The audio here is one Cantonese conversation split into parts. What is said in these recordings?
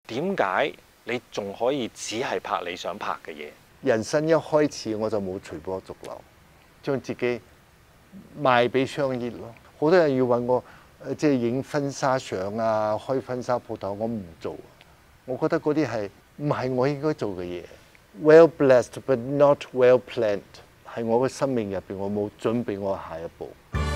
點解你仲可以只係拍你想拍嘅嘢？ 人生一開始我就冇隨波逐流，將自己賣俾商業咯。好多人要揾我，即係影婚紗相啊，開婚紗鋪頭，我唔做。我覺得嗰啲係唔係我應該做嘅嘢。Well blessed but not well planned， 係我嘅生命入邊，我冇準備我下一步。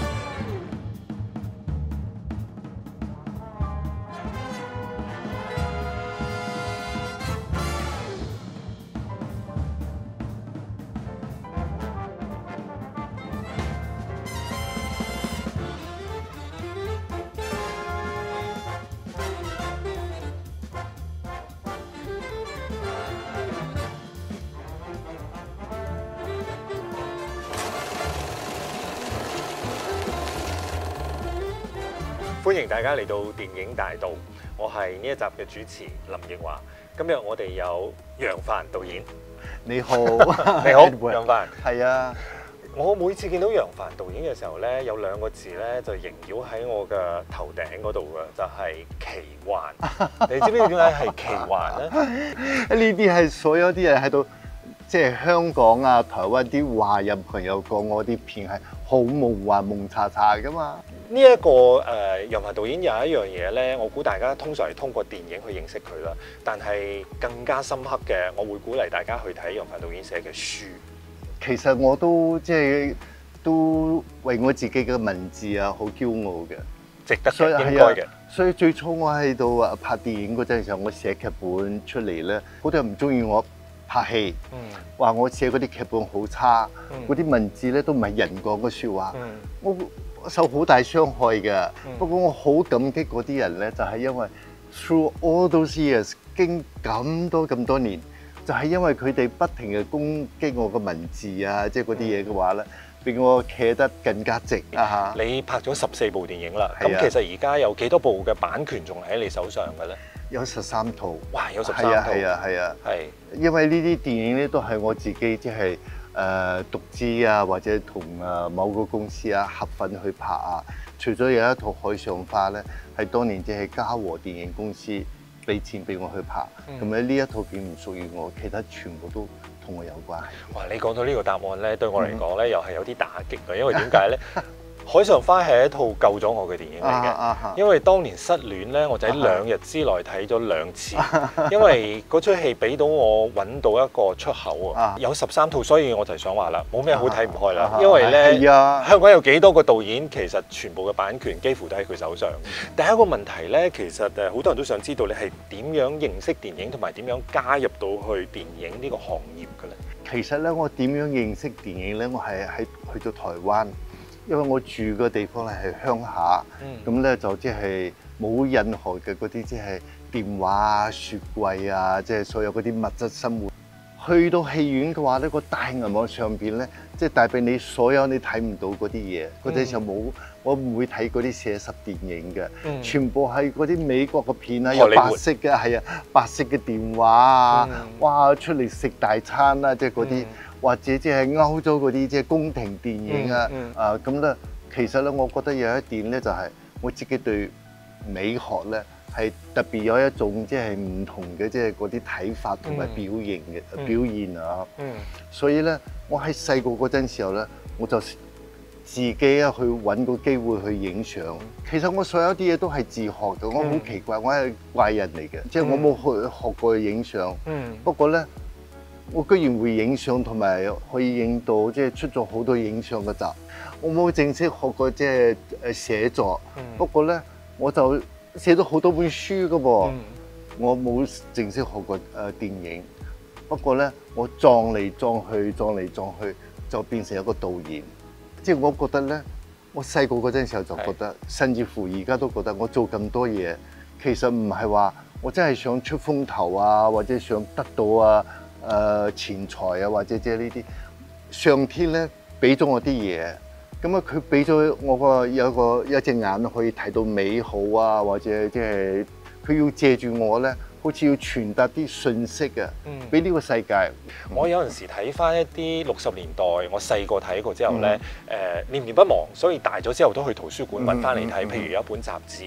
歡迎大家嚟到電影大道，我係呢一集嘅主持林奕華。今日我哋有楊帆導演。 你好， 你好，楊帆。 係啊， 我每次見到楊帆導演嘅時候咧，有兩個字咧就縈繞喺我嘅頭頂嗰度嘅，就係奇幻。你知唔知點解係奇幻咧？ 呢啲係所有啲人喺度，即係香港啊、台灣啲華人朋友講我啲片係好夢幻、夢查查噶嘛。 呢一個楊帆導演有一樣嘢咧，我估大家通常係通過電影去認識佢啦。但係更加深刻嘅，我會鼓勵大家去睇楊帆導演寫嘅書。 其實我都即係都為我自己嘅文字啊好驕傲嘅， 值得嘅，應該嘅。 所以最初我喺度拍電影嗰陣時候，我寫劇本出嚟咧，好多人唔中意我拍戲，話我寫嗰啲劇本好差，嗰啲文字咧都唔係人講嘅説話，我受好大傷害嘅。不過我好感激嗰啲人咧，就係因為 through all those years 經咁多年，就係因為佢哋不停嘅攻擊我嘅文字啊，即係嗰啲嘢嘅話咧，令我企得更加直啊！ 你拍咗14部電影啦，咁其實而家有幾多部嘅版權仲喺你手上嘅咧？ 有13套。 哇！有13套。 係啊。係。因為呢啲電影咧都係我自己即係獨資啊，或者同某個公司啊合份去拍啊。除咗有一套《海上花》咧，係當年即係嘉禾電影公司俾錢俾我去拍，咁咧呢一套片唔屬於我，其他全部都同我有關係。 哇！你講到呢個答案咧，對我嚟講咧又係有啲打擊嘅，因為點解咧？《海上花》係一套救咗我嘅電影嚟嘅，因為當年失戀咧，我就喺2日之內睇咗2次，因為嗰出戲俾到我揾到一個出口啊！有13套，所以我就想話啦，冇咩好睇唔開啦，因為咧香港有幾多個導演，其實全部嘅版權幾乎都喺佢手上。第一個問題咧，其實好多人都想知道你係點樣認識電影，同埋點樣加入到去電影呢個行業嘅咧？ 其實咧，我點樣認識電影咧？我係去到台灣。因為我住嘅地方咧係鄉下，咁咧就即係冇任何嘅嗰啲即係電話啊、雪櫃啊，即係所有嗰啲物質生活。去到戲院嘅話咧，個大銀幕上邊咧，即係帶俾你所有你睇唔到嗰啲嘢。嗰陣時候冇，我唔會睇嗰啲寫實電影嘅，全部係嗰啲美國嘅片啊，有白色嘅，係啊，白色嘅電話啊，哇，出嚟食大餐啊，即係嗰啲。或者即係歐洲嗰啲即係宮廷電影啊，咁咧，其實咧，我覺得有一點咧，就係我自己對美學咧係特別有一種即係唔同嘅即係嗰啲睇法同埋表現啊。所以咧，我喺細個嗰陣時候咧，我就自己啊去揾個機會去影相。其實我所有啲嘢都係自學嘅，我好奇怪，我係怪人嚟嘅，即係我冇去學過去影相。不過咧，我居然會影相，同埋可以影到即係出咗好多影相嘅集。我冇正式學過即係寫作，不過咧我就寫咗好多本書噶噃。我冇正式學過電影，不過咧我撞嚟撞去就變成一個導演。即係我覺得咧，我細個嗰陣時候就覺得，甚至乎而家都覺得我做咁多嘢，其實唔係話我真係想出風頭啊，或者想得到啊。錢財啊，或者即係呢啲上天咧俾咗我啲嘢，咁啊佢俾咗我有隻眼可以睇到美好啊，或者即係佢要借住我咧，好似要傳達啲信息啊，俾呢個世界。 我有陣時睇翻一啲60年代，我細個睇過之後咧，念念不忘，所以大咗之後都去圖書館揾翻嚟睇。譬如有一本雜誌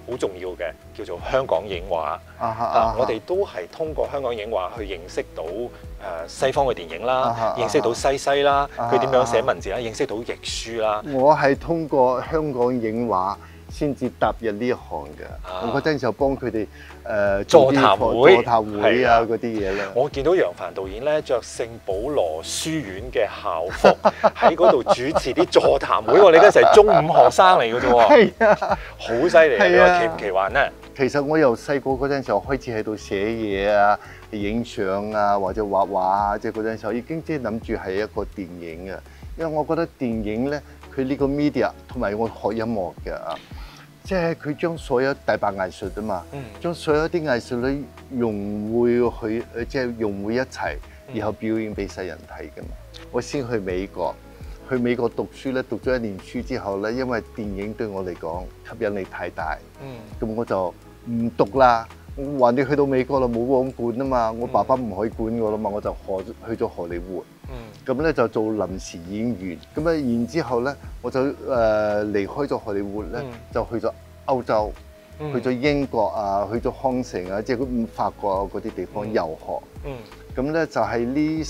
好重要嘅，叫做香港影畫。我哋都係通過香港影畫去認識到西方嘅電影啦，認識到西西啦，佢點樣寫文字啦，認識到譯書啦。 我係通過香港影畫先至踏入呢一行嘅。我嗰陣時候幫佢哋座談會啊嗰啲嘢咧。 我見到楊帆導演咧着聖保羅書院嘅校服喺嗰度主持啲座談會喎。你嗰陣時係中五學生嚟嘅啫喎。係啊，好犀利啊！你話奇唔奇幻咧？ 其實我由細個嗰陣時候開始喺度寫嘢啊、影相啊或者畫畫啊，即係嗰陣時候已經即係諗住係一個電影嘅。因為我覺得電影咧，佢呢個 media 同埋我學音樂嘅啊。即係佢將所有大白藝術啊嘛，將所有啲藝術咧融匯去，即係融匯一齊，然後表演俾世人睇㗎嘛。我先去美國讀書咧，讀咗1年書之後咧，因為電影對我嚟講吸引力太大，咁我就唔讀啦。我話你去到美國啦，冇王管啊嘛，我爸爸唔可以管我啦嘛，我就去咗荷里活。咁咧就做臨時演員，咁啊然之後咧我就離開咗荷里活咧，就去咗歐洲，去咗英國啊，去咗康城啊，即係法國嗰啲地方遊學。咁咧就係呢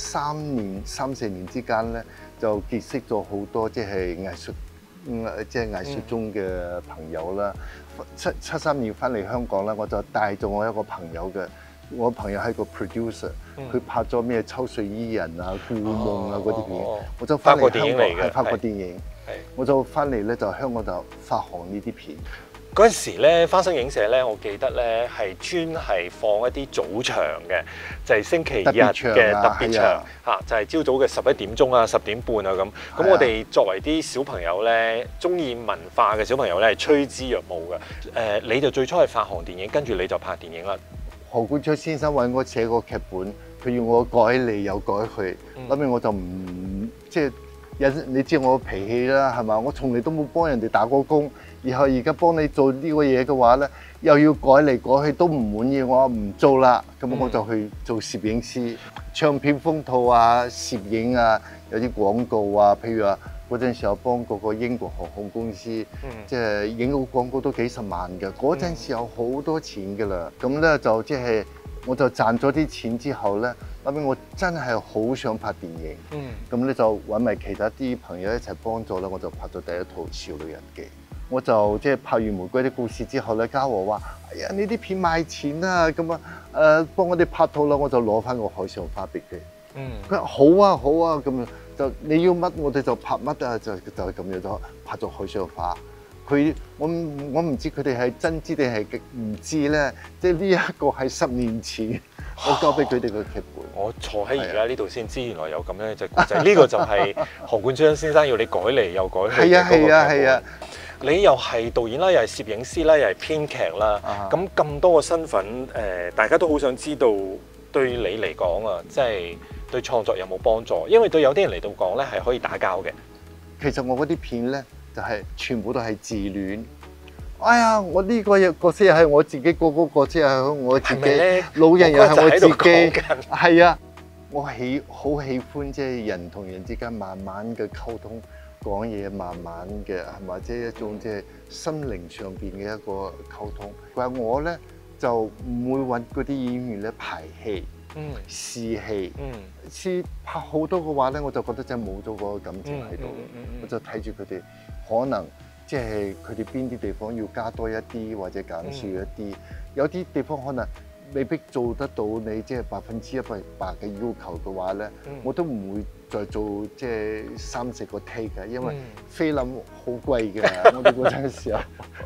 3、4年之間咧，就結識咗好多即係藝術中嘅朋友啦。73年翻嚟香港啦，我就帶咗我一個朋友嘅。我朋友係個 producer，佢拍咗咩《抽水伊人》啊、《故夢》啊嗰啲片，我就翻嚟香港係拍過電影，我就翻嚟咧就香港就發行呢啲片。 嗰陣時咧，花生影社咧，我記得咧係專係放一啲早場嘅，就係星期日嘅特別場嚇，就係朝早嘅11點鐘啊、10點半啊咁。咁我哋作為啲小朋友咧，中意文化嘅小朋友咧，係趨之若鶩嘅。你就最初係發行電影，跟住你就拍電影啦。 何冠昌先生揾我寫個劇本，佢要我改嚟又改去，後尾我就唔即係你知我脾氣啦，係嘛？我從嚟都冇幫人哋打過工，然後而家幫你做呢個嘢嘅話咧，又要改嚟改去都唔滿意，我唔做啦。咁我就去做攝影師，唱片封套啊、攝影啊，有啲廣告啊，譬如話嗰陣時候幫嗰個英國航空公司，即係影個廣告都幾十萬嘅。嗰陣時有好多錢㗎啦。咁咧就即係我就賺咗啲錢之後咧，後尾我真係好想拍電影。咁咧就揾埋其他啲朋友一齊幫助啦，我就拍咗第一套《少女日記》。我就即係拍完《玫瑰的故事》之後咧，嘉禾話：哎呀，呢啲片賣錢啊，咁啊幫我哋拍套啦，我就攞翻個《海上花》俾佢。佢話好啊好啊，咁樣就你要乜我哋就拍乜啊，就係咁樣就拍咗《海上花》。我唔知佢哋係真知定係唔知咧，即係呢一個係10年前我交俾佢哋個劇本。 我坐喺而家呢度先知，原來有咁樣一隻故仔。呢個就係何冠昌先生要你改嚟又改去嘅嗰個劇本。係啊。你又係導演啦，又係攝影師啦，又係編劇啦。咁多個身份，大家都好想知道對你嚟講啊，即係對創作有冇幫助？因為對有啲人嚟到講咧，係可以打交嘅。 其實我嗰啲片咧，就係全部都係自戀。哎呀，我呢個角色係我自己，嗰個角色係我自己，老人又係我自己。係啊，我好喜歡即係人同人之間慢慢嘅溝通。講嘢慢慢嘅係咪？即係一種即係心靈上邊嘅一個溝通。但係我咧就唔會揾嗰啲演員咧排戲、試戲。試拍好多嘅話咧，我就覺得真係冇咗嗰個感情喺度。我就睇住佢哋，可能即係佢哋邊啲地方要加多一啲，或者減少一啲。有啲地方可能未必做得到你即係100%嘅要求嘅話咧，我都唔會再做即係3-4個 take 嘅，因為菲林好貴嘅，我哋嗰陣時候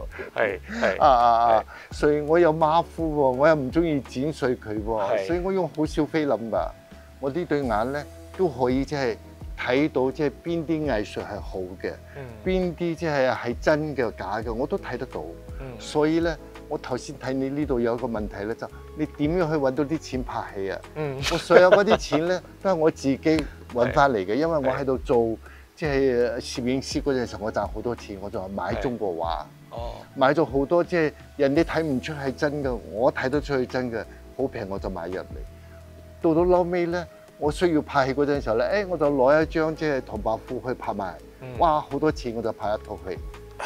係所以我有馬虎喎，我又唔中意剪碎佢喎，所以我用好少菲林㗎。我呢對眼咧都可以即係睇到即係邊啲藝術係好嘅，邊啲即係真嘅假嘅，我都睇得到。所以咧，我頭先睇你呢度有一個問題咧，就你點樣去揾到啲錢拍戲啊？我所有嗰啲錢咧都係我自己揾翻嚟嘅，因為我喺度做即係攝影師嗰陣時候，我賺好多錢，我就買中國畫，買咗好多即係人哋睇唔出係真嘅，我睇得出係真嘅，好平我就買入嚟。到後尾咧，我需要拍戲嗰陣時候咧，我就攞一張即係唐伯虎去拍賣，哇好多錢我就拍一套戲。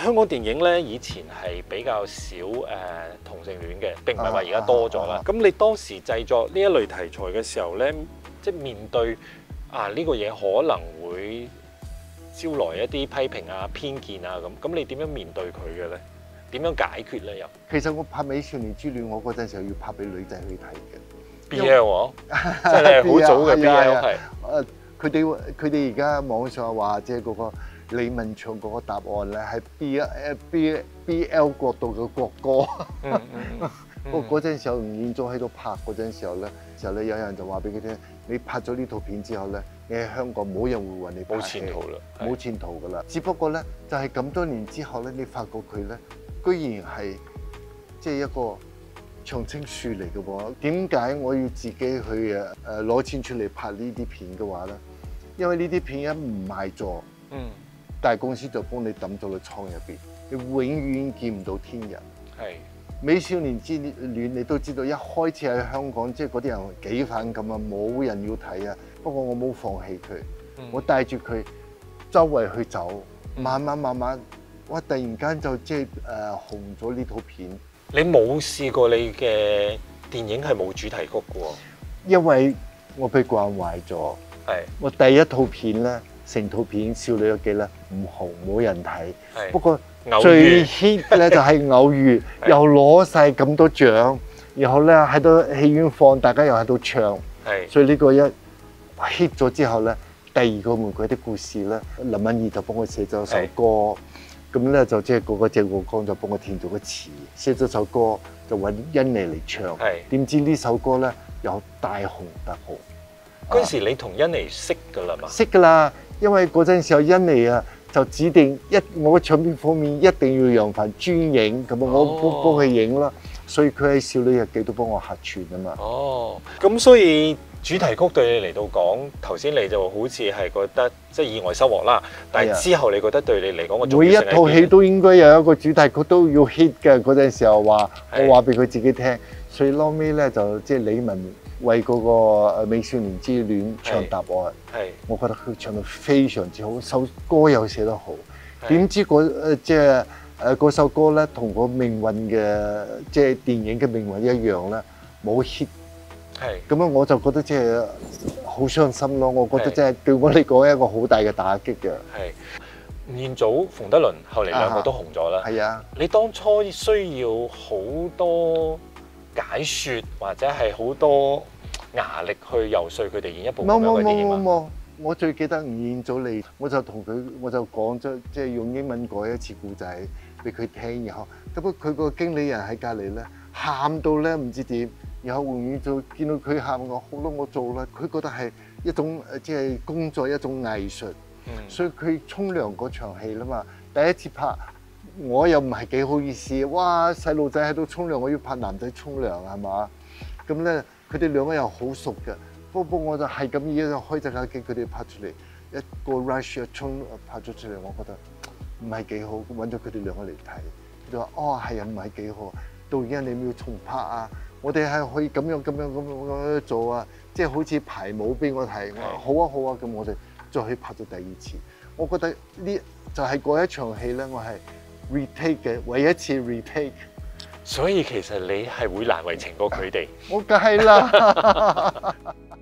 香港電影咧以前係比較少同性戀嘅，並唔係話而家多咗啦。咁你當時製作呢一類題材嘅時候咧，即係面對呢個嘢可能會招來一啲批評啊、偏見啊咁你點樣面對佢嘅咧？點樣解決咧？又其實我拍《美少年之戀》，我嗰陣時候要拍俾女仔去睇嘅。 BL 喎，即係好早嘅 BL 係。 佢哋而家網上話即係嗰個李文祥嗰個答案咧，係 BL 角度嘅國歌。我嗰陣時候吳彥祖喺度拍嗰陣時候咧，有人就話俾佢聽：你拍咗呢套片之後咧，你喺香港冇人會揾你拍戲，冇前途啦，冇前途噶啦。只不過咧，就係咁多年之後咧，你發覺佢咧，居然係即係一個長青樹嚟嘅喎。點解我要自己去攞錢出嚟拍呢啲片嘅話咧？因為呢啲片一唔賣座，大公司就幫你抌到個倉入邊，你永遠見唔到天日。係。美少年之戀你都知道，一開始喺香港即係嗰啲人幾反感啊，冇人要睇啊。不過我冇放棄佢，我帶住佢周圍去走，慢慢，哇！突然間就即係紅咗呢套片。 你冇試過你嘅電影係冇主題曲嘅喎？ 因為我被慣壞咗。係。我第一套片咧，成套片《少女日記》咧唔紅，冇人睇。係。不過最 hit 咧就係偶遇，又攞晒咁多獎，然後咧喺度戲院放，大家又喺度唱。係。所以呢個一 hit 咗之後咧，第二個《玫瑰的故事》咧，林敏怡就幫我寫咗首歌。咁咧就即係嗰個鄭國江就幫我填咗個詞，寫咗首歌就揾甄妮嚟唱。係。點知呢首歌咧又大紅特紅。 嗰陣時你同甄妮識㗎啦嘛？ 識㗎啦，因為嗰陣時候甄妮啊就指定我嘅唱片封面一定要楊凡專影，咁啊我幫佢影啦，所以佢喺《少女日記》都幫我客串啊嘛。哦， 咁所以主題曲對你嚟到講，頭先你就好似係覺得即係意外收穫啦，但係之後你覺得對你嚟講個重要性係點？ 每一套戲都應該有一個主題曲都要 hit 嘅。嗰陣時候我話俾佢自己聽，所以後尾咧就即係李玟為嗰個《美少年之戀》唱答案，我覺得佢唱得非常之好，首歌又寫得好。點知嗰首歌咧，同個命運嘅即係電影嘅命運一樣咧，冇 hit。咁啊，我就覺得即係好傷心咯。我覺得即係對我嚟講係一個好大嘅打擊嘅。係。 吳彥祖、馮德倫後嚟兩個都紅咗啦。係啊。你當初需要好多解説或者係好多壓力去游說佢哋演一部咁樣嘅電影啊？ 冇，我最記得吳彥祖嚟，我就同佢，我就講咗，即係用英文改一次故仔俾佢聽，然後咁佢個經理人喺隔離咧，喊到咧唔知點，然後吳彥祖見到佢喊，我好啦，我做啦，佢覺得係一種即係工作一種藝術，所以佢沖涼嗰場戲啦嘛，第一次拍。我又唔係幾好意思，哇！細路仔喺度沖涼，我要拍男仔沖涼係嘛？咁咧，佢哋兩個又好熟嘅，不過我就係咁依家開隻架機，佢哋拍出嚟一個 rush 一沖拍咗出嚟，我覺得唔係幾好，揾咗佢哋兩個嚟睇，佢哋話：哦，係啊，唔係幾好，導演你要重拍啊！我哋係可以咁樣做啊，即係好似排舞俾我睇。我話好啊好啊，咁我哋再去拍咗第二次。我覺得呢就係嗰一場戲咧，我係retake 嘅，唯一次 retake。 所以其實你係會難為情過佢哋。 我梗係啦。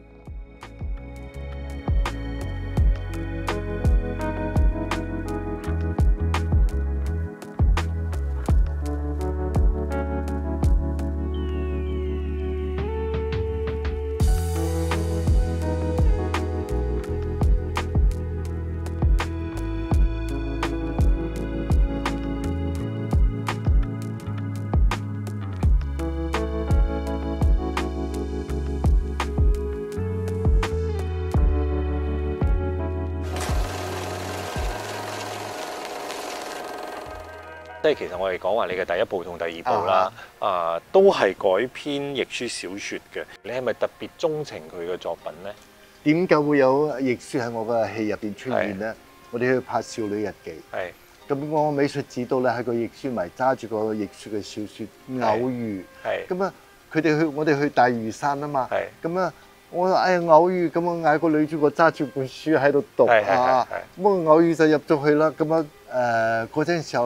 即係其實我哋講話你嘅第一部同第二部啦，都係改編亦舒小説嘅。你係咪特別鍾情佢嘅作品咧？ 點解會有亦舒喺我嘅戲入邊出現咧？我哋去拍《少女日記》，咁我美術指導咧係個亦舒迷，揸住個亦舒嘅小説《偶遇》。咁啊，我哋去大嶼山啊嘛。咁啊，我話偶遇，咁我嗌個女主角揸住本書喺度讀啊。咁啊，偶遇就入咗去啦。咁啊嗰陣時候。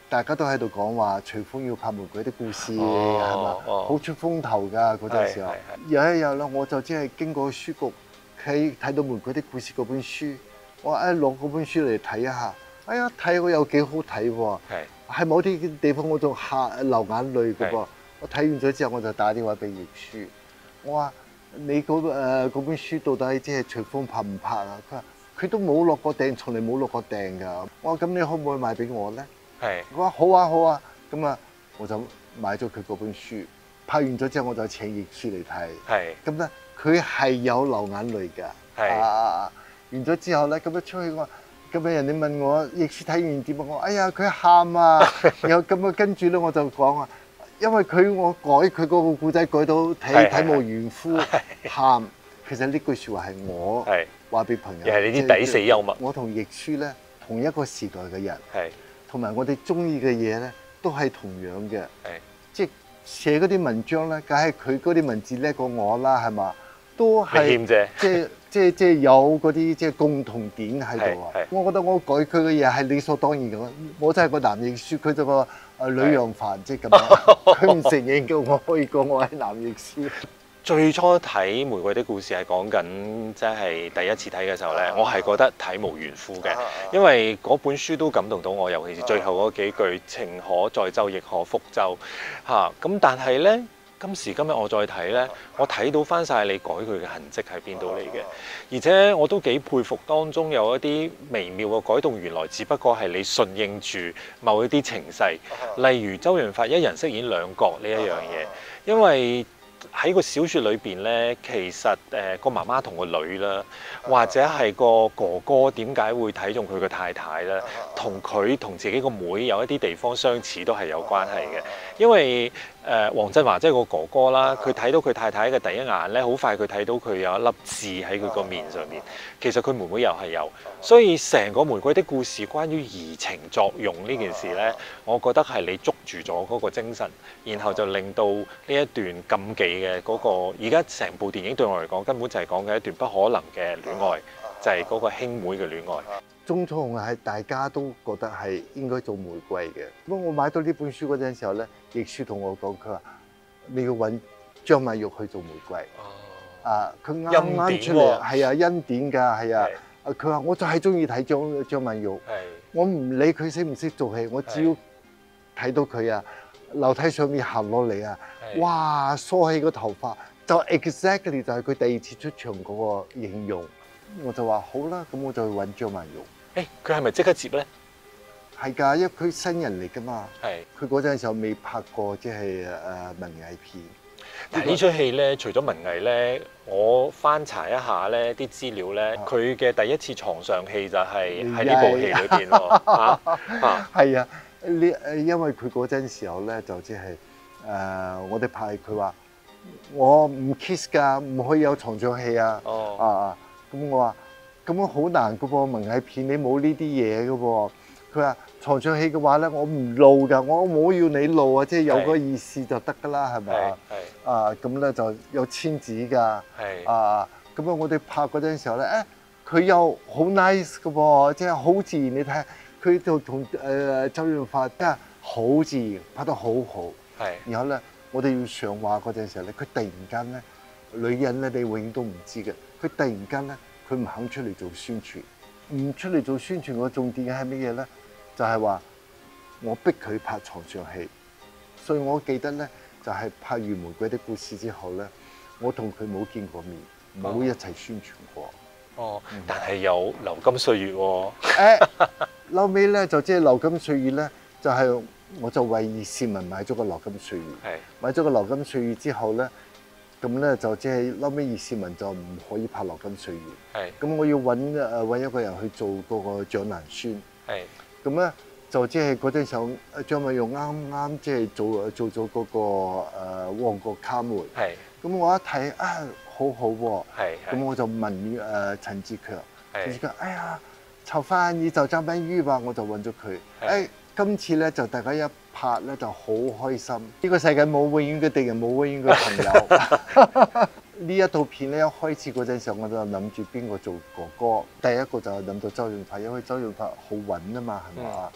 大家都喺度講話徐峰要拍玫瑰的故事，係嘛？好出風頭㗎嗰陣時候。有一日咧，我就即係經過書局，睇到玫瑰的故事嗰本書，我攞嗰本書嚟睇一下。哎呀，睇我又幾好睇喎！係某啲地方我仲流眼淚㗎噃。我睇完咗之後，我就打電話俾易舒，我話你嗰本書到底即係徐峰拍唔拍啊？佢話佢都冇落過訂，從嚟冇落過訂㗎。我話咁你可唔可以賣俾我咧？我話好啊好啊，咁啊我就買咗佢嗰本書。拍完咗之後，我就請易舒嚟睇。咁咧佢係有流眼淚㗎。完咗之後咧，咁樣出去我。咁啊！人哋問我易舒睇完點啊？我哎呀佢喊啊！然後咁啊跟住咧我就講啊，因為我改佢嗰個故仔改到體無完膚喊。其實呢句説話係我話俾朋友， 又係你啲抵死幽默。 我同易舒咧同一個時代嘅人，同埋我哋中意嘅嘢咧都係同樣嘅。即係寫嗰啲文章咧，梗係佢嗰啲文字叻過我啦，係嘛？都係即係有嗰啲即係共同點喺度啊！我覺得我改佢嘅嘢係理所當然嘅。我真係個男易舒，佢就個女楊凡即係咁樣。佢唔承認嘅，我可以講我係男易舒。 最初睇《玫瑰的故事》係講緊即係第一次睇嘅時候咧，我係覺得體無完膚嘅，因為嗰本書都感動到我，尤其是最後嗰幾句情可載舟，亦可覆舟嚇。咁但係咧。今時今日我再睇呢，我睇到翻晒你改佢嘅痕跡喺邊度嚟嘅，而且我都幾佩服當中有一啲微妙嘅改動，原來只不過係你順應住某一啲情勢，例如周潤發一人飾演兩角呢一樣嘢，因為喺個小説裏邊呢，其實個媽媽同個女啦，或者係個哥哥點解會睇中佢個太太咧，同佢同自己個妹有一啲地方相似都係有關係嘅，因為黃振華即係個哥哥啦，佢睇到佢太太嘅第一眼咧，好快佢睇到佢有一粒痣喺佢個面上面，其實佢妹妹又係有，所以成個玫瑰的故事關於移情作用呢件事咧，我覺得係你捉住咗嗰個精神，然後就令到呢一段禁忌嘅嗰個，而家成部電影對我嚟講根本就係講緊一段不可能嘅戀愛，就係嗰個兄妹嘅戀愛。 鍾楚紅係大家都覺得係應該做玫瑰嘅。咁我買到呢本書嗰陣時候咧，易舒同我講，佢話你要揾張曼玉去做玫瑰。佢啱啱出嚟，係啊，恩典㗎，係啊。佢話我就係中意睇張曼玉。我唔理佢識唔識做戲，我只要睇到佢啊，樓梯上面行落嚟啊，哇，梳起個頭髮，就 exactly 就係佢第二次出場嗰個形容。我就話好啦，咁我就去揾張曼玉。 佢係咪即刻接咧？ 係㗎，因為佢新人嚟㗎嘛。佢嗰陣時候未拍過即係文藝片。 但係呢出戲咧，除咗文藝咧，我翻查一下咧啲資料咧，佢嘅第一次床上戲就係喺呢部戲裏邊喎。 係啊，因為佢嗰陣時候咧就即係我哋拍佢話我唔 kiss 㗎，唔可以有床上戲啊。咁我話咁樣好難㗎噃，文藝片你冇呢啲嘢㗎噃。佢話床上戲嘅話咧，我唔露㗎，我冇要你露啊，即係有個意思就得㗎啦，係咪？咁咧就有簽紙㗎。咁啊，我哋拍嗰陣時候咧，佢又好 nice 㗎噃，即係好自然。你睇下佢就同周潤發真係好自然，拍得好好。然後咧，我哋要上畫嗰陣時候咧，佢突然間咧，女人咧你永遠都唔知嘅，佢突然間咧，佢唔肯出嚟做宣傳，唔出嚟做宣傳個重點係乜嘢咧？就係話我逼佢拍床上戲，所以我記得咧就係拍完《玫瑰的故事》之後咧，我同佢冇見過面，冇一齊宣傳過。 但係有流金歲月喎。 後尾咧就即係流金歲月咧，就係我就為葉倩文買咗個流金歲月。買咗個流金歲月之後咧，咁咧就即係後尾葉倩文就唔可以拍流金歲月。咁我要揾一個人去做嗰個蔣南孫。咁咧就即係嗰陣時候，張曼玉啱啱即係做咗嗰個旺角卡門。咁我一睇好好喎。咁我就問陳志強，陳志強，哎呀，炒飯你就張曼玉吧，我就揾咗佢。今次咧就大家一拍咧就好開心。呢個世界冇永遠嘅敵人，冇永遠嘅朋友。呢一套片咧一開始嗰陣時候，我就諗住邊個做哥哥。第一個就係諗到周潤發，因為周潤發好穩啊嘛，係咪啊？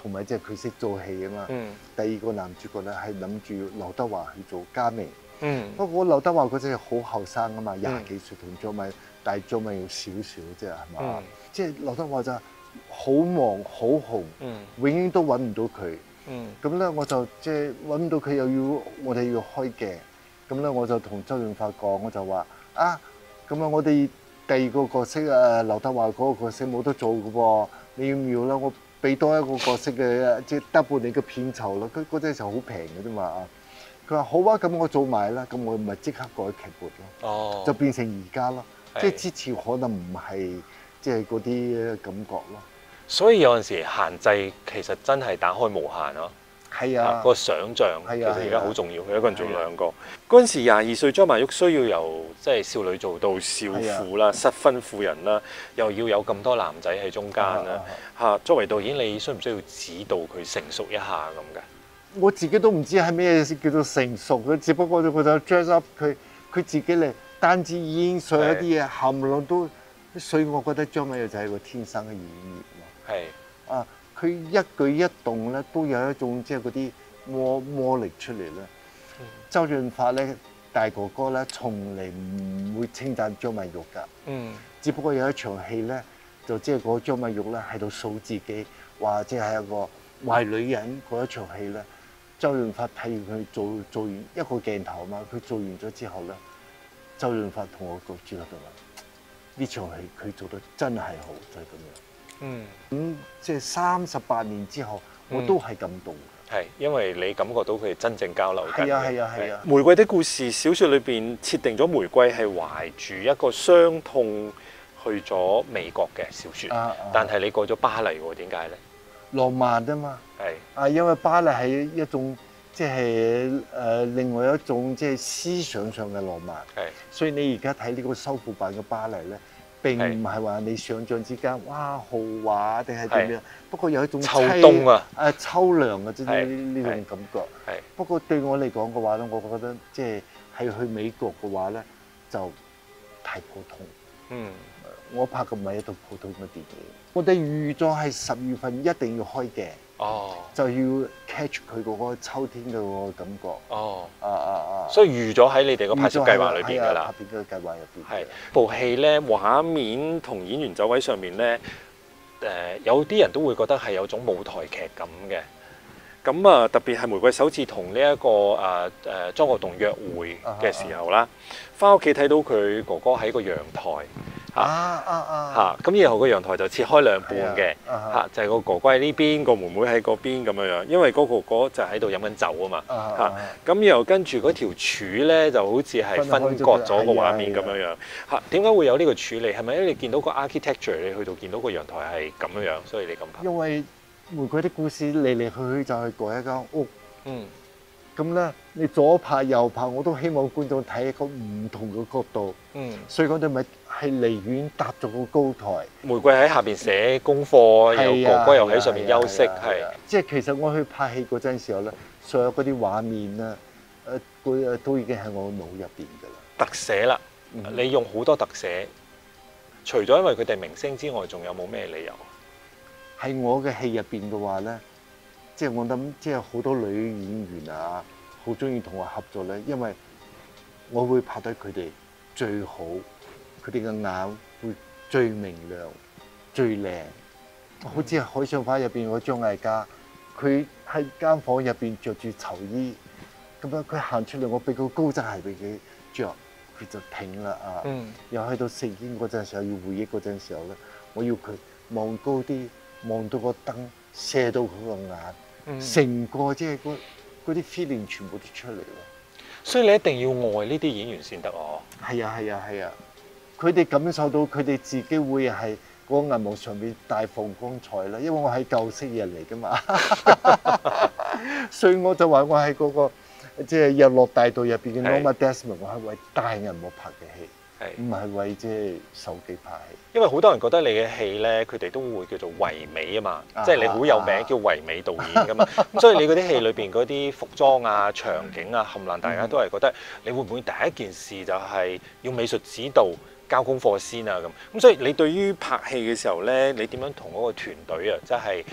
同埋即係佢識做戲啊嘛。第二個男主角咧係諗住劉德華去做家明。不過劉德華嗰陣好後生啊嘛，廿幾歲同張敏，但係張敏要少少啫，係嘛？即係劉德華就好忙好紅，永遠都揾唔到佢。咁咧我就即係揾唔到佢，又要我哋要開鏡。咁咧我就同周潤發講，我就話啊，咁啊我哋第二個角色劉德華嗰個角色冇得做嘅喎，你要唔要啦？我俾多一個角色嘅，即係 double 你嘅片酬啦。佢嗰陣時候好平嘅啫嘛。佢話好啊，咁我做埋啦，咁我咪即刻改劇本咯，就變成而家咯。即係之前可能唔係即係嗰啲感覺咯。所以有陣時限制其實真係打開無限咯。 係啊， 個想像其實而家好重要。佢一個人做兩個。嗰陣時22歲張曼玉需要由即係少女做到少婦啦、失婚婦人啦，又要有咁多男仔喺中間啦。嚇，作為導演，你需唔需要指導佢成熟一下咁嘅？ 我自己都唔知係咩意思叫做成熟嘅，只不過我就 dress up 佢自己嚟，單止演上一啲嘢含量都，所以我覺得張曼玉就係個天生嘅演員咯。係啊，佢一舉一動咧都有一種即係嗰啲魔力出嚟咧。周潤發咧大哥哥咧從嚟唔會稱讚張曼玉㗎。只不過有一場戲咧，就即係嗰個張曼玉咧喺度數自己，話即係一個壞女人嗰一場戲咧。周潤發睇完佢做完一個鏡頭嘛，佢做完咗之後咧，周潤發同我個主角就話：呢場戲佢做得真係好，就係咁樣。咁即係38年之後，我都係感動嘅。 係，因為你感覺到佢哋真正交流緊。 係啊。 玫瑰的故事小説裏邊設定咗玫瑰係懷住一個傷痛去咗美國嘅小説，但係你過咗巴黎喎，點解咧？ 浪漫啊嘛，因為巴黎係一種即係另外一種即係思想上嘅浪漫，所以你而家睇呢個修復版嘅巴黎咧，並唔係話你想像之間哇豪華定係點樣，不過有一種秋冬秋涼嘅啫呢種感覺。不過對我嚟講嘅話咧，我覺得即係去美國嘅話咧就太普通。我拍嘅唔係一套普通嘅電影，我哋預咗係10月份一定要開鏡，就要 catch 佢嗰個秋天嘅嗰個感覺。 所以預咗喺你哋個拍攝計劃裏邊㗎啦。 拍攝嘅計劃入邊。 係部戲咧，畫面同演員走位上面咧，有啲人都會覺得係有種舞台劇感嘅。咁啊，特別係玫瑰首次同呢一個莊國棟約會嘅時候啦，返屋企睇到佢哥哥喺個陽台。咁然後個陽台就切開兩半嘅，就係個哥哥喺呢邊，個妹妹喺嗰邊咁樣，因為個哥哥就喺度飲緊酒啊嘛，咁然後跟住嗰條柱咧就好似係分割咗個畫面咁樣，點解會有呢個處理？係咪因為你見到個 architecture， 你去到見到個陽台係咁樣，所以你咁拍？ 因為玫瑰的故事嚟嚟去去就係嗰一間屋。咁咧，你左拍右拍，我都希望觀眾睇一個唔同嘅角度。所以我哋咪係離遠搭咗個高台。玫瑰喺下邊寫功課，有哥哥又喺上面休息，係。即係其實我去拍戲嗰陣時候咧，所有嗰啲畫面咧，都已經喺我腦入邊㗎啦。 特寫啦，你用好多特寫，除咗因為佢哋明星之外，仲有冇咩理由？ 喺我嘅戲入邊嘅話咧。即係我諗，即係好多女演員啊，好中意同我合作咧，因為我會拍得佢哋最好，佢哋嘅眼會最明亮、最靚。好似《海上花》入邊嗰張藝嘉，佢喺間房入邊着住囚衣，咁樣佢行出嚟，我俾個高踭鞋俾佢着，佢就停啦啊！又去到食煙嗰陣時候，要回憶嗰陣時候咧，我要佢望高啲，望到個燈射到佢個眼，成個即係嗰啲 feeling 全部都出嚟咯。 所以你一定要愛呢啲演員先得哦。 係啊，佢哋感受到佢哋自己會係嗰個銀幕上面大放光彩啦。因為我係舊式人嚟㗎嘛，所以我就話我係嗰個即係日落大道入邊嘅 Norma Desmond，我係為大銀幕拍嘅戲。唔係為即係手機拍戲， 因為好多人覺得你嘅戲咧，佢哋都會叫做唯美啊嘛，即係你好有名叫唯美導演噶嘛，咁所以你嗰啲戲裏邊嗰啲服裝啊、場景啊，冚唪唥大家都係覺得你會唔會第一件事就係要美術指導、交功課先啊咁，所以你對於拍戲嘅時候咧，你點樣同嗰個團隊啊，即係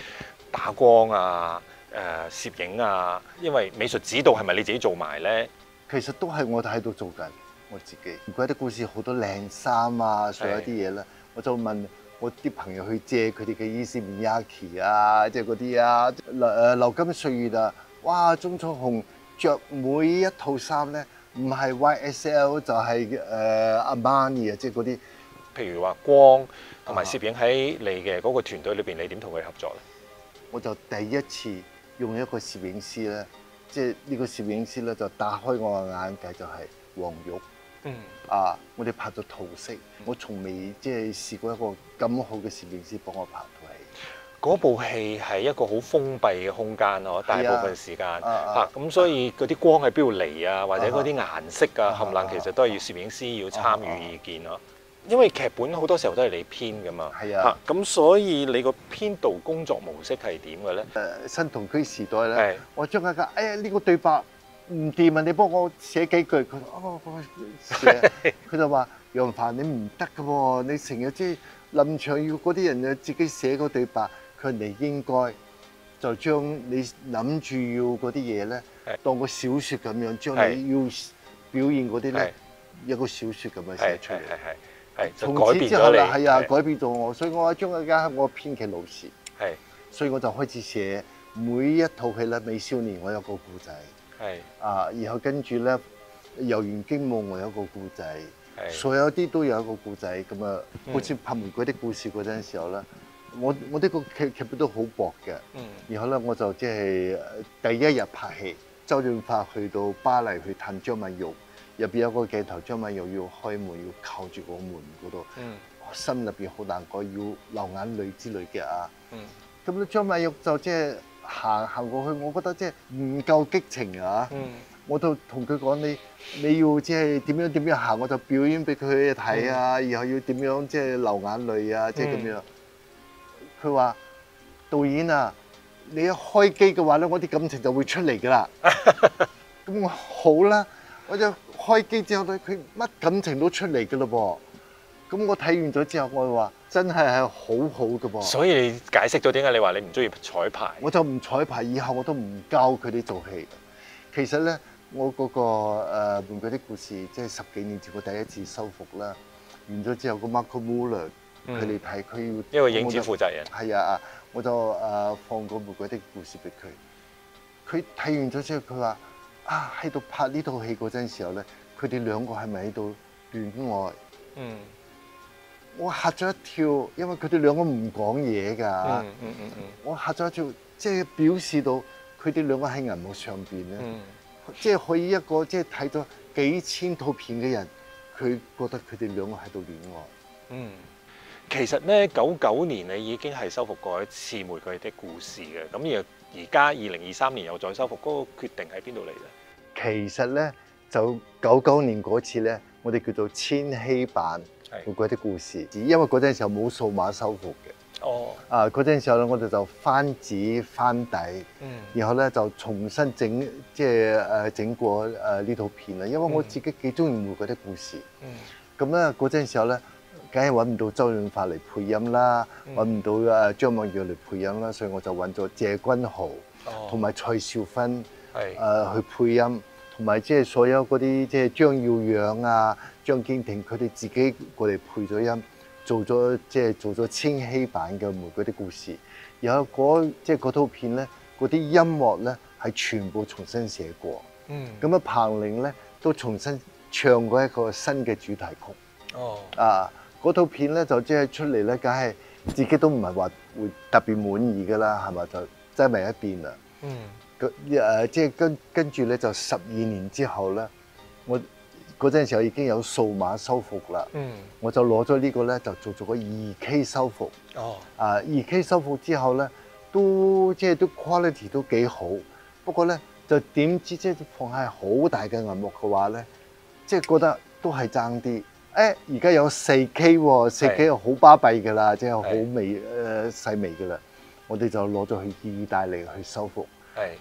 打光啊、攝影啊，因為美術指導係咪你自己做埋咧？ 其實都係我喺度做緊我自己。如果啲故事好多靚衫啊，所有啲嘢咧，我就問我啲朋友去借佢哋嘅伊斯米亞奇啊，即係嗰啲啊，流金歲月啊，哇！鍾楚紅着每一套衫咧，唔係 YSL 就係Armani 啊，即係嗰啲。 譬如話光同埋攝影喺你嘅嗰個團隊裏邊，你點同佢合作咧？ 我就第一次用一個攝影師咧，即係呢個攝影師咧就打開我嘅眼界，就係黃玉。我哋拍咗桃色，我從未即係試過一個咁好嘅攝影師幫我拍套戲。 嗰部戲係一個好封閉嘅空間咯，大部分時間咁所以嗰啲光喺邊度嚟啊，或者嗰啲顏色啊，冚唪唥其實都係要攝影師要參與意見咯。因為劇本好多時候都係你編噶嘛，咁所以你個編導工作模式係點嘅咧？ 新同區時代咧，我將佢講，呢個對白唔掂啊，你幫我寫幾句。佢我寫，佢就話楊凡你唔得噶喎，你成日即係臨場要嗰啲人啊自己寫個對白，佢你應該就將你諗住要嗰啲嘢咧，當個小説咁樣，將你要表現嗰啲咧一個小説咁樣寫出嚟。從此之後啦，改變咗我，所以我將佢加我編劇路線，所以我就開始寫每一套戲咧。美少年我有個故仔，然後跟住咧遊園驚夢我有個故仔，所有啲都有一個故仔咁啊。好似拍玫瑰的故事嗰陣時候咧，我呢個劇本都好薄嘅，然後咧我就即係第一日拍戲，周潤發去到巴黎去探張曼玉。入邊有個鏡頭，張曼玉要開門，要靠住個門嗰度，我心入邊好難過，要流眼淚之類嘅啊。咁咧張曼玉就即係行過去，我覺得即係唔夠激情啊。我就同佢講，你要即係點樣行，我就表演俾佢睇啊。然後要點樣即係流眼淚啊，即係咁樣。佢話導演啊，你一開機嘅話咧，我啲感情就會出嚟㗎啦。咁我好啦。我就開機之後咧，佢乜感情都出嚟嘅咯噃。咁我睇完咗之後，我話真係好好嘅噃。所以你解釋咗點解你話你唔中意彩排？我就唔彩排，以後我都唔教佢哋做戲。其實咧，我嗰個玫瑰的故事，即係10幾年前我第一次修復啦。完咗之後，個 Marco Muller 佢嚟睇，佢要因為影展負責人。係啊，我就放個玫瑰的故事俾佢。佢睇完咗之後，佢話。喺度拍呢套戲嗰陣時候咧，佢哋兩個係咪喺度戀愛？我嚇咗一跳，因為佢哋兩個唔講嘢㗎。我嚇咗一跳，即係表示到佢哋兩個喺銀幕上邊咧，即係可以一個即係睇咗幾千套片嘅人，佢覺得佢哋兩個喺度戀愛。其實咧，99年你已經係修復過一次《玫瑰的故事》嘅，咁而家2023年又再修復，嗰個決定喺邊度嚟咧？其實咧，就99年嗰次咧，我哋叫做千禧版《玫瑰的故事》，因為嗰陣時候冇數碼修復嘅。嗰陣時候咧，我哋就翻紙翻底，然後咧就重新整，即係整過呢套片啦。因為我自己幾中意《玫瑰的故事》。咁咧嗰陣時候咧，梗係揾唔到周潤發嚟配音啦，揾唔到張曼玉嚟配音啦，所以我就揾咗謝君豪同埋蔡少芬去配音，同埋即係所有嗰啲即係張耀揚啊、張堅庭佢哋自己過嚟配咗音，做咗千禧版嘅《玫瑰的故事》。然後嗰套片咧，嗰啲音樂咧係全部重新寫過。咁啊，彭羚咧都重新唱過一個新嘅主題曲。嗰套片咧就即係出嚟咧，梗係自己都唔係話會特別滿意㗎啦，係咪？就擠埋一邊啦。即係跟住咧，就12年之後咧，我嗰陣時候已經有數碼修復啦。我就攞咗呢個咧，就做咗個2K 修復。2K 修復之後咧，都 quality 都幾好。不過咧，就點知即係放喺好大嘅銀幕嘅話咧，即係覺得都係爭啲。而家有4K 喎，4K 又好巴閉㗎啦，即係好細微㗎啦。我哋就攞咗去意大利去修復。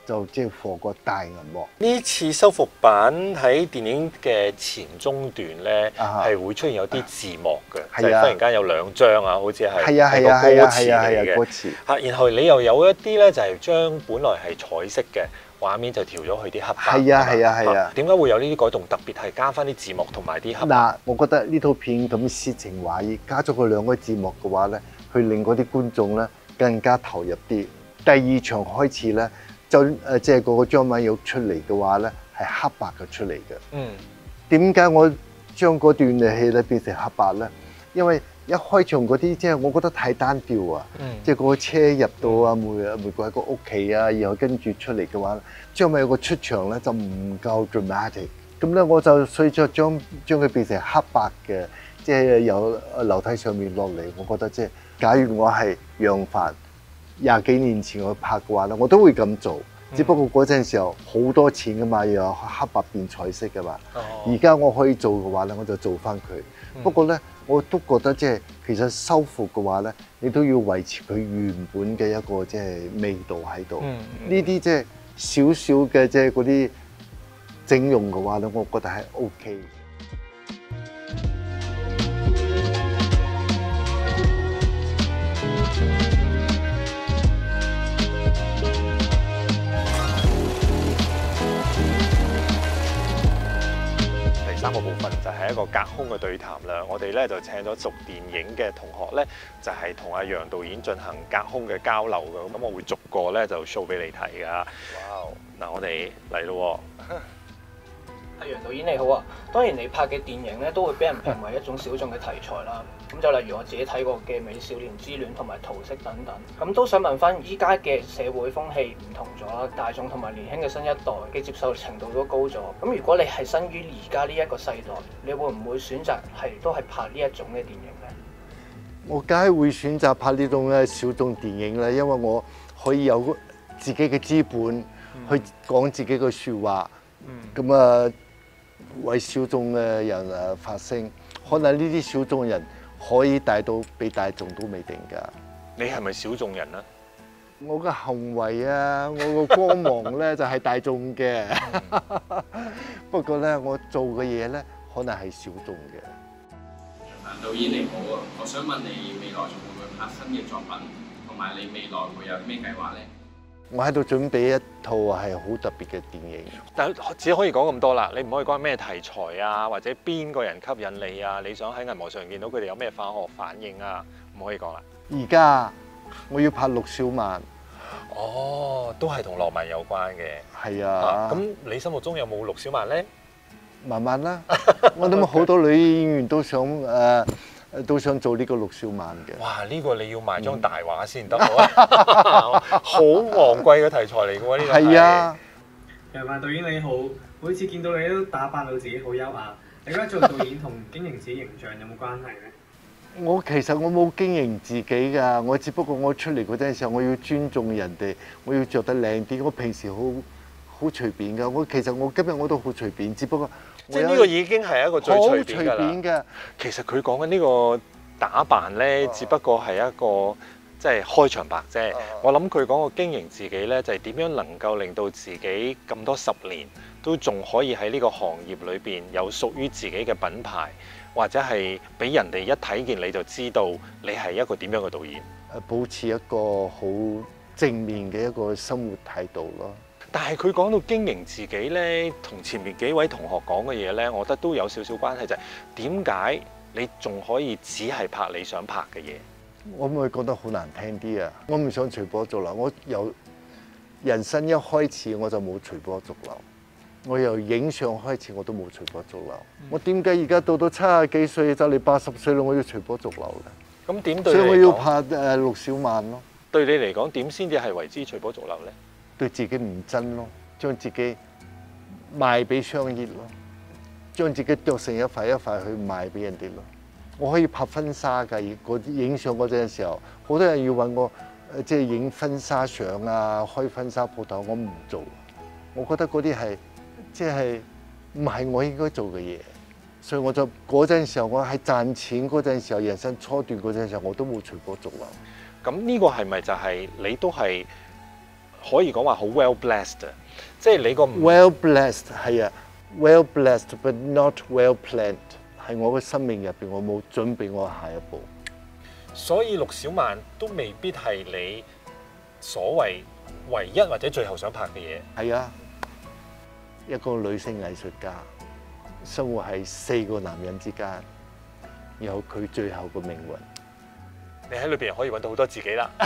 就即係放個大銀幕。 呢次修復版喺電影嘅前中段咧，係會出現有啲字幕嘅，就係忽然間有2張啊，好似係個歌詞嚟嘅。嚇，然後你又有一啲咧，就係將本來係彩色嘅畫面就調咗去啲黑白。 係啊。 點解會有呢啲改動？特別係加翻啲字幕同埋啲黑白。 嗱，我覺得呢套片咁詩情畫意，加咗個2個字幕嘅話咧，去令嗰啲觀眾咧更加投入啲。第2場開始咧，就即係嗰個張曼玉出嚟嘅話咧，係黑白嘅出嚟嘅。點解我將嗰段嘅戲咧變成黑白咧？因為一開場嗰啲即係我覺得太單調啊！即係嗰個車入到啊玫瑰喺個屋企啊，然後跟住出嚟嘅話，張曼玉個出場咧就唔夠 dramatic。咁咧我就所以將佢變成黑白嘅，即係由樓梯上面落嚟。我覺得即係假如我係楊凡20幾年前我拍嘅話咧，我都會咁做。只不過嗰陣時候好多錢噶嘛，又黑白變彩色噶嘛。而家我可以做嘅話咧，我就做翻佢。不過咧，我都覺得即係其實修復嘅話咧，你都要維持佢原本嘅一個即係味道喺度。呢啲即係少少嘅即係嗰啲整容嘅話咧，我覺得係 OK。 第3個部分就係一個隔空嘅對談啦。我哋咧就請咗讀電影嘅同學咧，就係同阿楊導演進行隔空嘅交流嘅。咁我會逐個咧就 show 俾你睇噶。哇！嗱，我哋嚟咯。 阿楊導演你好啊，當然你拍嘅電影咧都會俾人評為一種小眾嘅題材啦。咁就例如我自己睇過嘅《美少年之戀》同埋《桃色》等等。咁都想問翻，依家嘅社會風氣唔同咗啦，大眾同埋年輕嘅新一代嘅接受程度都高咗。咁如果你係生於而家呢一個世代，你會唔會選擇都係拍呢一種嘅電影呢？ 我梗係會選擇拍呢種嘅小眾電影啦，因為我可以有自己嘅資本去講自己嘅説話。咁啊，為小眾嘅人發聲，可能呢啲小眾人可以帶到俾大眾都未定㗎。 你係咪小眾人啊？ 我嘅行為啊，我個光芒咧就係大眾嘅。不過咧，我做嘅嘢咧可能係小眾嘅。 楊導演你好啊，我想問你未來仲會唔會拍新嘅作品，同埋你未來會有咩計劃咧？ 我喺度準備一套係好特別嘅電影， 但係只可以講咁多啦，你唔可以講咩題材啊，或者邊個人吸引你啊？你想喺銀幕上見到佢哋有咩化學反應啊？唔可以講啦。 而家我要拍陸小曼。 哦，都係同羅文有關嘅。 係啊。 咁你心目中有冇陸小曼咧？ 慢慢啦，我諗好多女演員都想做呢個陸小曼嘅。 哇！呢個你要賣張大畫先得喎，好昂貴嘅題材嚟嘅喎，呢個係啊。 楊凡導演你好，每次見到你都打扮到自己好優雅。你覺得做導演同經營自己形象有冇關係呢？ 其實我冇經營自己㗎，我只不過我出嚟嗰陣時候，我要尊重人哋，我要着得靚啲。我平時好隨便㗎，其實我今日我都好隨便，只不過即係呢個已經係一個最隨便㗎啦。其實佢講緊呢個打扮咧，只不過係一個即係開場白啫。我諗佢講個經營自己咧，就係點樣能夠令到自己咁多10年都仲可以喺呢個行業裏邊有屬於自己嘅品牌，或者係俾人哋一睇見你就知道你係一個點樣嘅導演。 保持一個好正面嘅一個生活態度咯。 但係佢講到經營自己咧，同前面幾位同學講嘅嘢咧，我覺得都有少少關係，就係點解你仲可以只係拍你想拍嘅嘢？ 我咪覺得好難聽啲啊！我唔想隨波逐流，我由人生一開始我就冇隨波逐流，我由影相開始我都冇隨波逐流。我點解而家到70幾歲就嚟80歲啦，我要隨波逐流嘅？ 咁點對你嚟講？ 所以我要拍陸小曼咯。 對你嚟講，點先至係為之隨波逐流咧？ 對自己唔真咯，將自己賣俾商業咯，將自己剁成一塊一塊去賣俾人哋咯。我可以拍婚紗㗎，影相嗰陣時候，好多人要揾我，即係影婚紗相啊，開婚紗鋪頭，我唔做。我覺得嗰啲係即係唔係我應該做嘅嘢，所以我就嗰陣時候，我喺賺錢嗰陣時候，人生初段嗰陣時候，我都冇隨波逐流。 咁呢個係咪就係你都係可以講話好 well blessed 啊，即係你個 well blessed 係啊 ，well blessed but not well planned。喺我嘅生命入邊，我冇準備我下一步。 所以陸小曼都未必係你所謂唯一或者最後想拍嘅嘢。 係啊，一個女性藝術家，生活喺4個男人之間，有佢最後嘅命運。 你喺裏邊可以揾到好多自己啦。